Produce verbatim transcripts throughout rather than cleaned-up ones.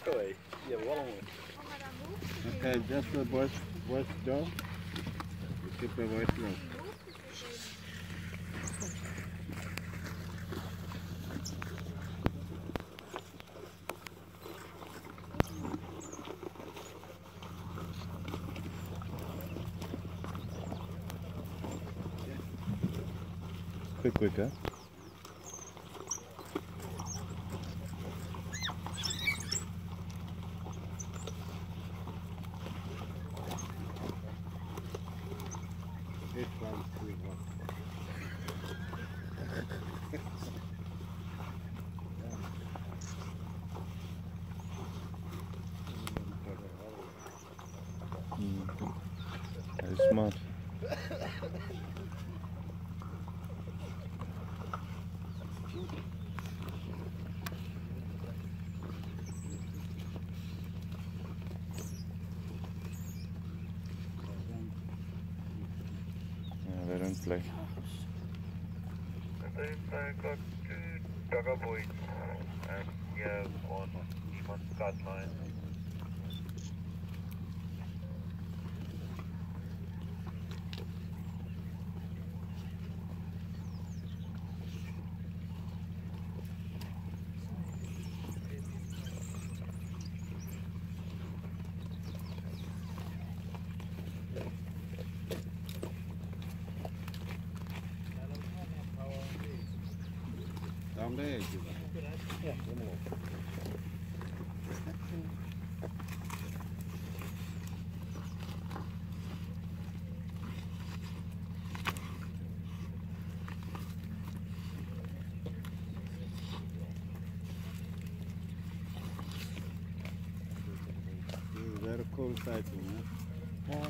Oi, je hebt wel een Okay, just the voice, voice door. Keep the voice low. Quick, quick, huh? Eight, one, three, one. Mm. That is smart. Yeah, they don't play. I got two dogger boys and yeah, one one cut line. Down there, Ja, helemaal op. This is very cool sighting, huh? Ja.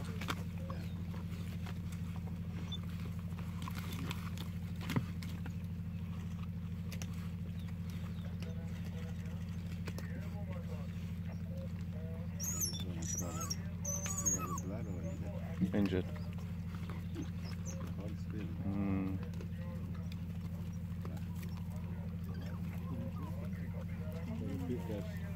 Injured. Mm. Repeat that.